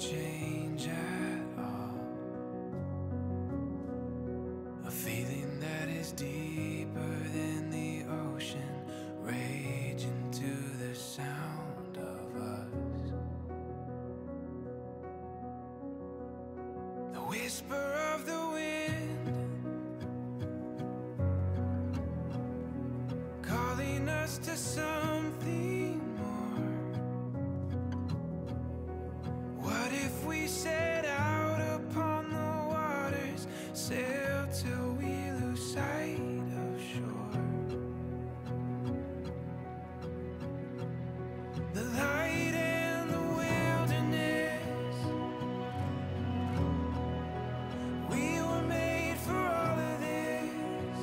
change at all. A feeling that is deeper than the ocean, raging to the sound of us. The whisper of the wind calling us to something more. What if we set out upon the waters, sail till we lose sight of shore? The light and the wilderness, we were made for all of this.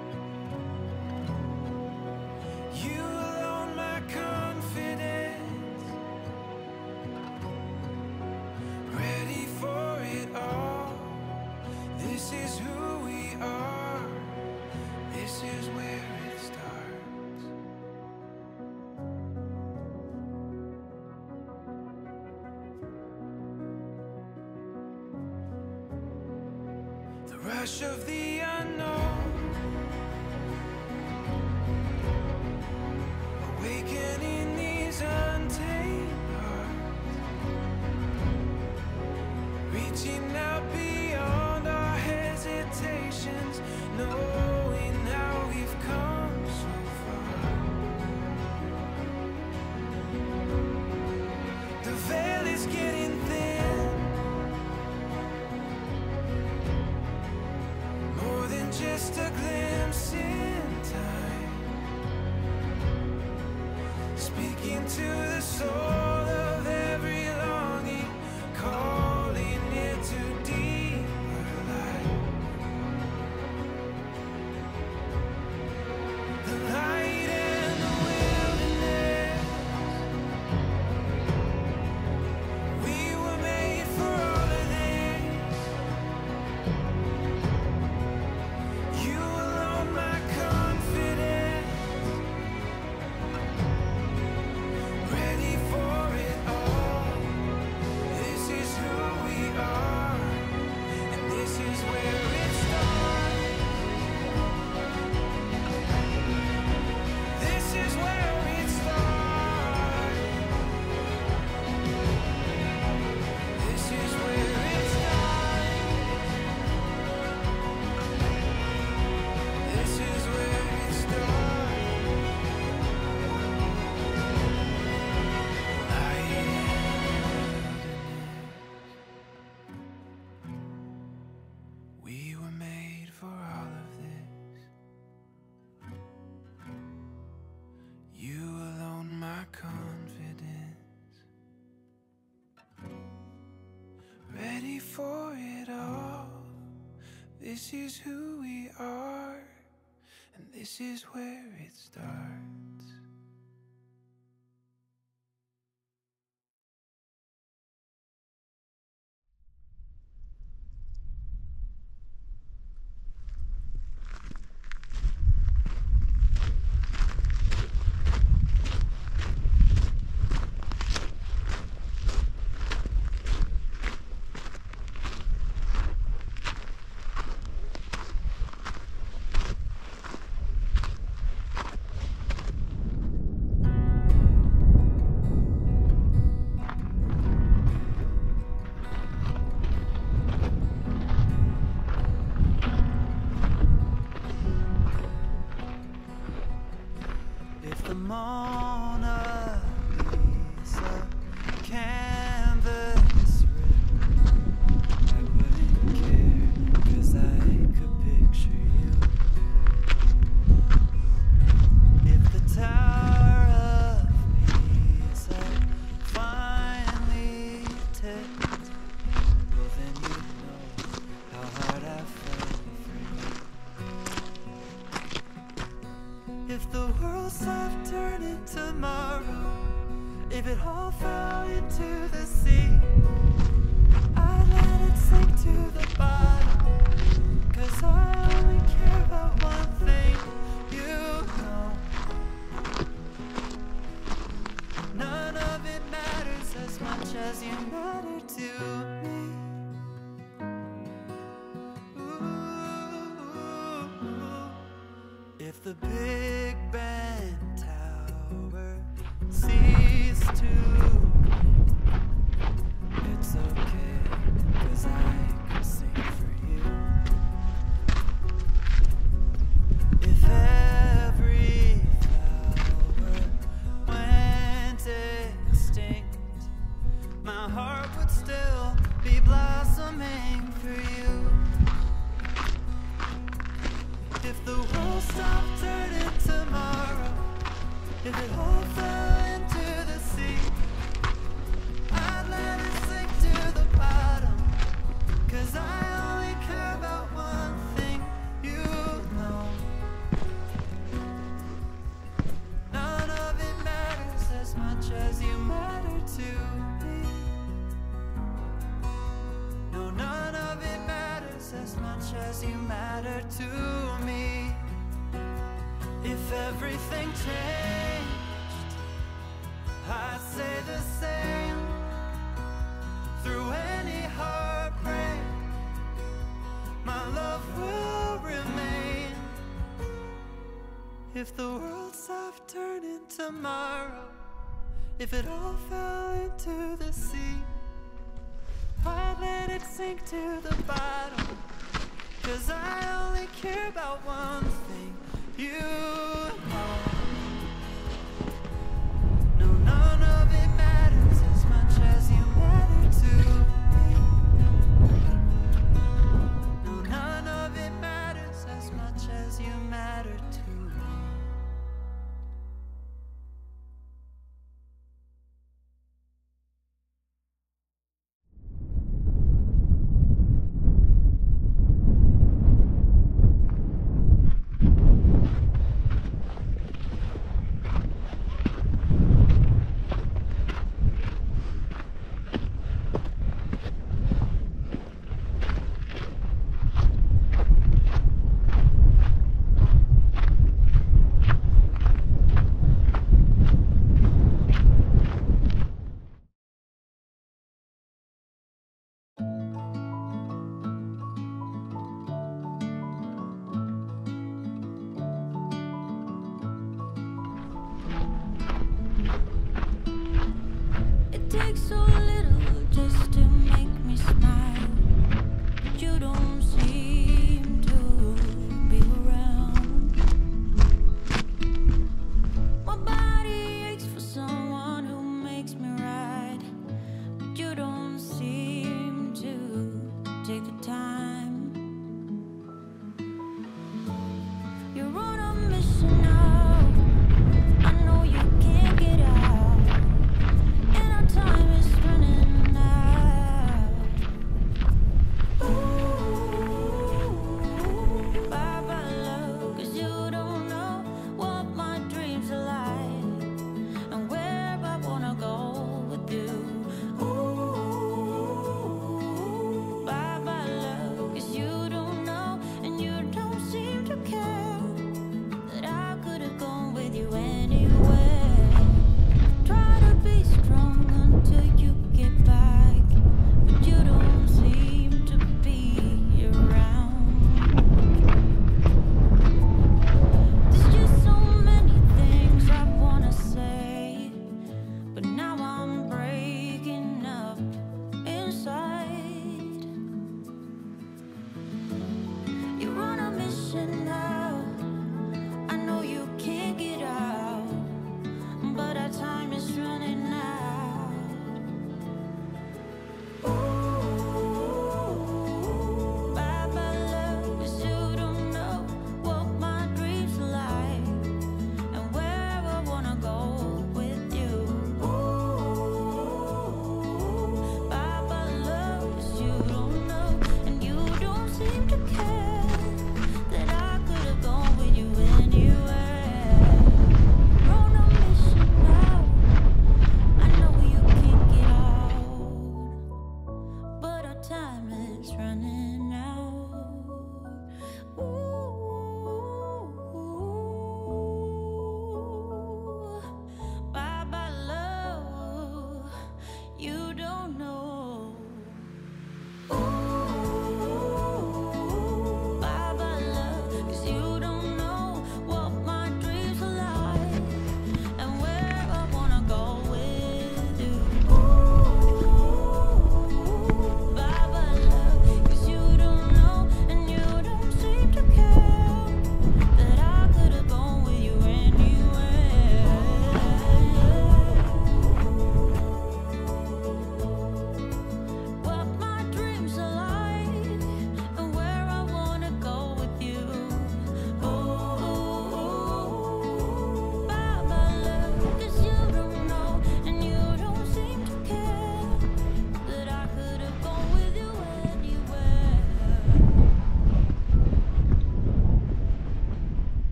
You alone, my confidence, ready for it all. This is who we are. This is where it starts. The rush of the unknown, awakening these untamed hearts, reaching out beyond our hesitations, knowing how we've come so far. The veil is getting thin, more than just a glimpse in time, speaking to the soul of every longing, calling it to deeper light. The light and the wilderness, we were made for all of this. You alone, my confidence, ready for it all. This is who we are, and this is where it starts. This is where it starts. This is where it starts. This is where it starts. Light in the wilderness, we were made for all of this. You alone, my confidence, ready for it all. This is who we are, and this is where it starts. If the Mona Lisa canvas ripped, I wouldn't care, 'cause I could picture you. If the Tower of Pisa finally tipped, well then you'd know how hard I fell for you. If the world stopped turning tomorrow, if it all fell into the sea, I'd let it sink to the bottom, 'cause I only care about one thing, you know. None of it matters as much as you matter to Big Ben Tower cease to. It's okay, 'cause I can sing for you. If every flower went extinct, my heart would still be blossoming for you. If the world stopped turning tomorrow, if it all fell into the sea, I'd let it sink to the bottom, 'cause I only care about one thing, you know. None of it matters as much as you matter to me. No, none of it matters as much as you matter to me. If everything changed, I'd say the same. Through any heartbreak, my love will remain. If the world stopped turning tomorrow, if it all fell into the sea, I'd let it sink to the bottom, 'cause I only care about one thing, you know. No, none of it matters as much as you matter to me. No, none of it matters as much as you matter to me. It takes so little just to make me smile, but you don't seem to be around. My body aches for someone who makes me right, but you don't seem to take the time. You're on a mission now. I know you can't get out, and our time is running out. Ooh, bye bye love, 'cause you don't know what my dreams are like and where I wanna go with you. Ooh, bye bye love, 'cause you don't know and you don't seem to care that I could have gone with you anywhere. Try to be strong until you get back, but you don't seem to be around. There's just so many things I wanna say, but now I'm breaking up inside. You're on a mission now. I know you can't get out.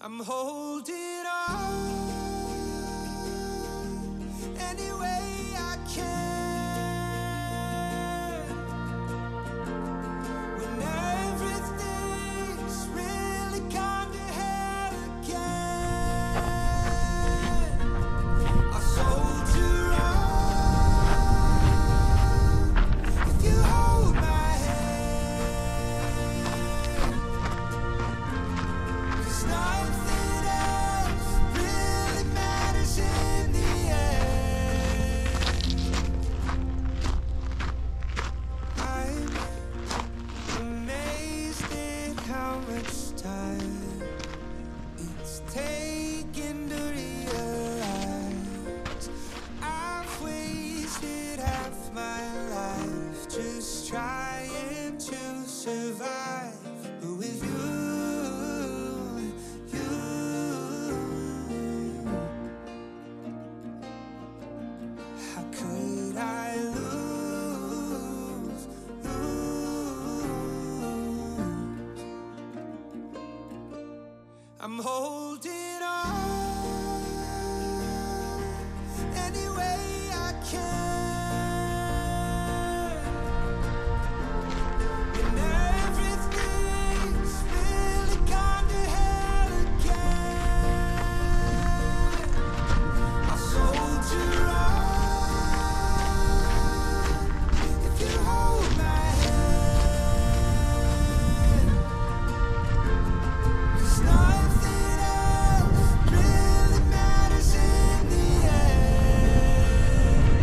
I'm holding on any way I can when everything's really kinda hell again. I'll soldier on if you hold my hand, 'cause nothing else really matters in the end. I'm amazed at how much time it's taken to realize I've wasted half my life just trying to survive. But with you, how could I lose? I'm holding on any way I can when everything's really kinda hell again. I'll soldier on if you hold my hand, 'cause nothing else really matters in the end.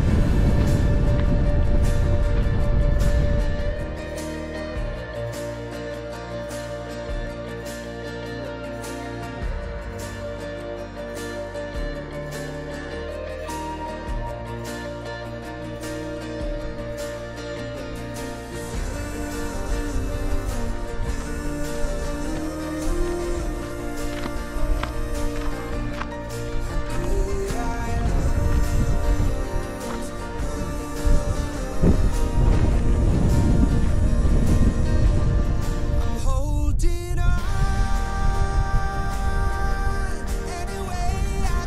I'm holding on any way I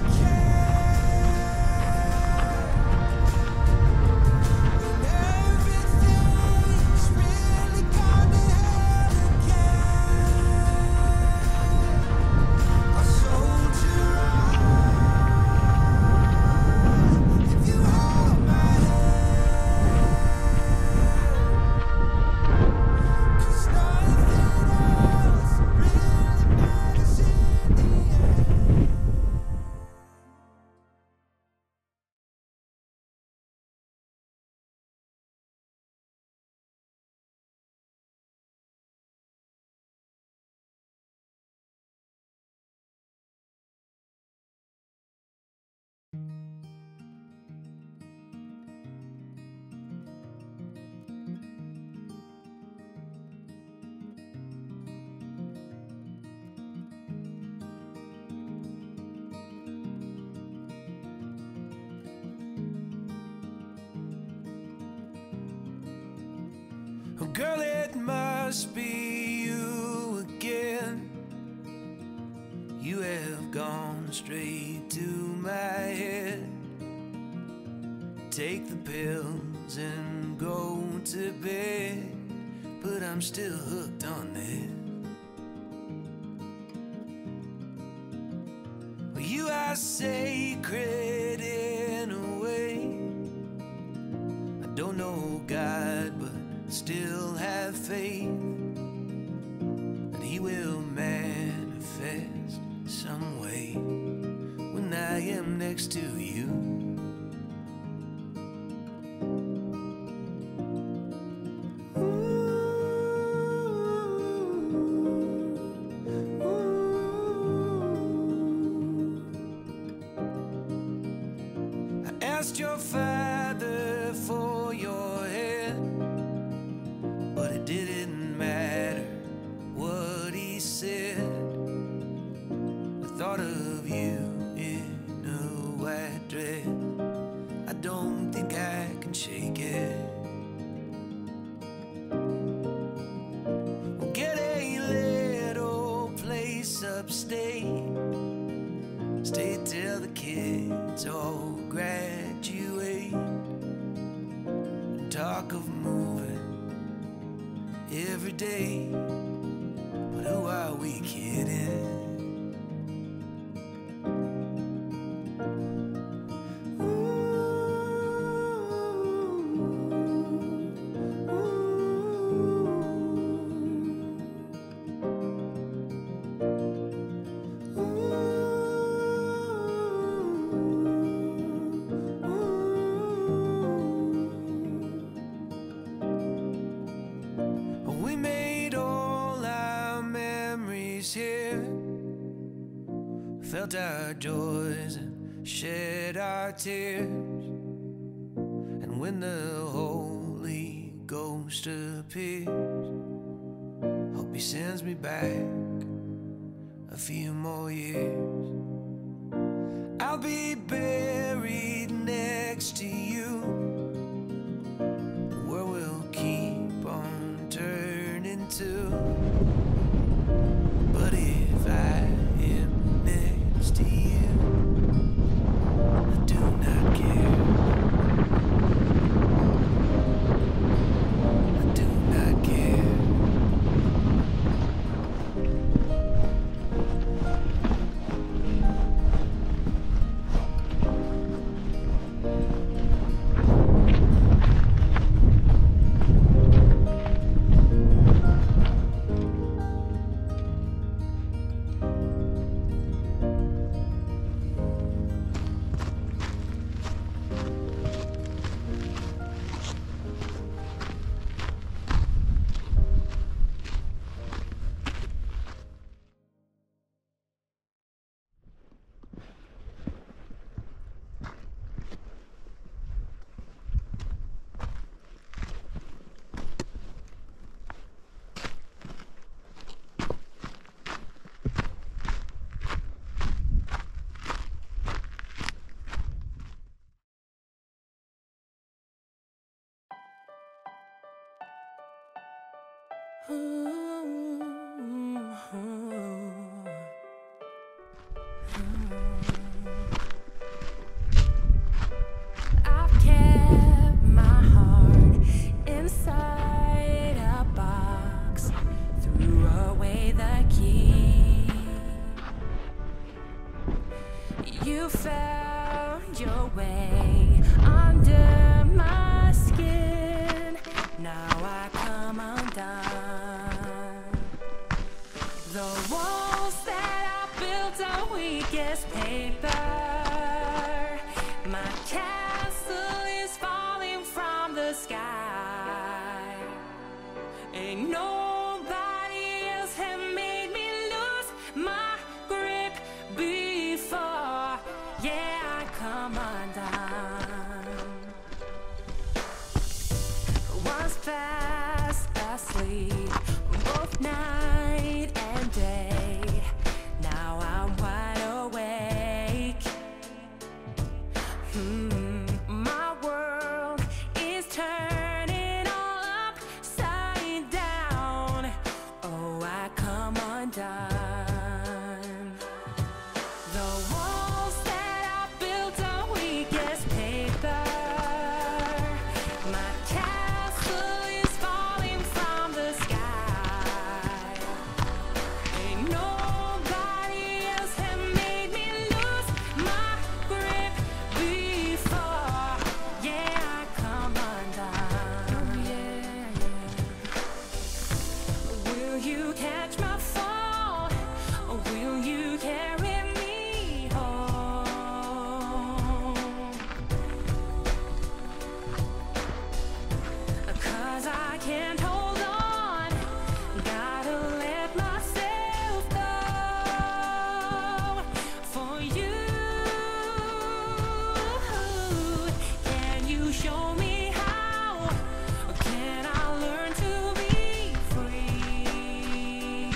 can when everything's really kinda hell again. I'll soldier on if you hold my hand, 'cause nothing else really matters in the end. Oh, girl, it must be you again. You have gone straight to my head. Take the pills and go to bed, but I'm still hooked on this. Well, you are sacred in a way. I don't know God, but still have faith that He will manifest some way when I am next to you. I asked your father for your hand, but it didn't matter what he said. The thought of you in a white dress, I don't think I can shake it. We'll get a little place upstairs let's all graduate and talk of moving every day. But who are we kidding? We made all our memories here, felt our joys and shed our tears. And when the Holy Ghost appears, hope he sends me back a few more years. I'll be buried next to you, the world will keep on turning to. But if I am next to you, I do not care. I do not care. I've kept my heart inside a box, threw away the key. You found your way under my skin. Now I come undone. The walls that I built on weakest paper. My castle is falling from the sky. Ain't nobody else have made me lose my grip before. Yeah, I come undone. Was fast asleep both night and day. Now I'm wide awake. My world is turning all upside down. Oh, I come undone. The walls that I built on weakest paper. My castle is falling from the sky. Ain't nobody else have made me lose my grip before. Yeah, I come undone. Yeah. Will you catch my fall? Or will you carry me home? 'Cause I can't hold on. Gotta let myself go for you. Can you show me how? Or can I learn to be free?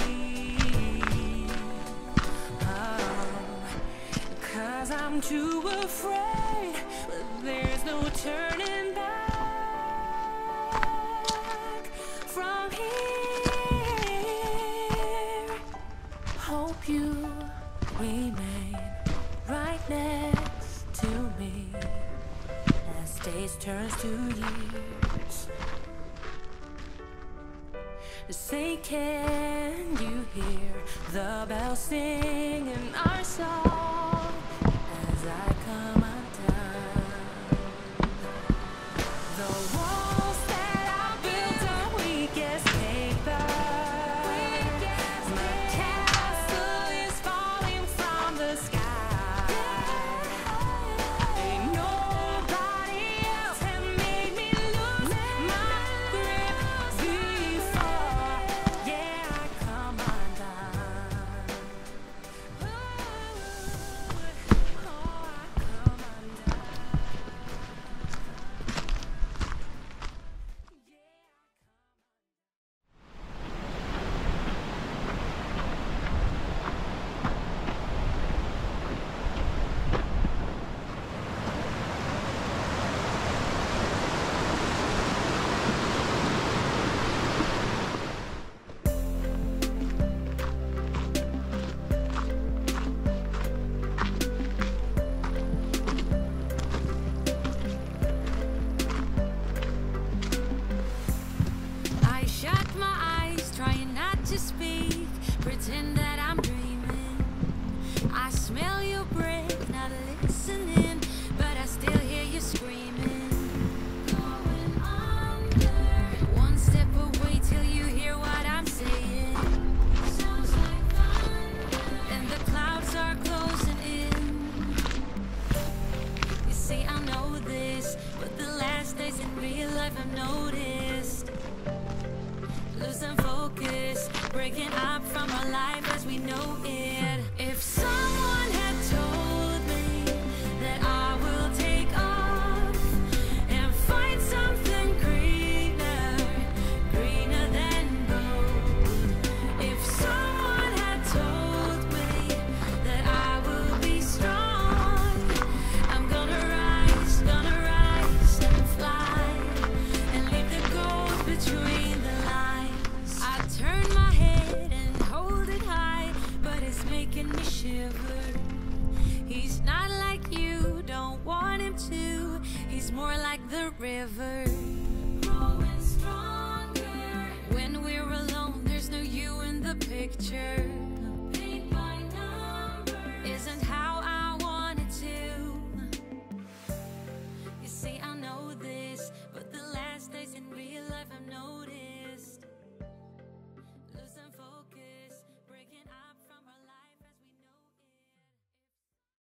Oh, 'cause I'm too afraid, but there's no turning back from here. Hope you remain right next turns to years. Say, can you hear the bells singing our song as I come undone? The walls that I built are weak as paper. My castle is falling from the sky. Ain't nobody else have made me lose my grip before. Yeah, I come undone. Oh, I come undone. I shut my eyes, trying not to speak, pretend that I'm dreaming. I smell your breath, not listening, but I still hear you screaming. Going under, one step away till you hear what I'm saying. Sounds like thunder, and the clouds are closing in. You see, I know this, but the last days in real life I've noticed. Losing focus, breaking up from our life as we know it. If someone had told me that I will take off and find something greener, greener than gold. If someone had told me that I will be strong, I'm gonna rise and fly and leave the gold between the lines. I turn my head and hold it high, but it's making me shiver. He's not like you, don't want him to. He's more like the river.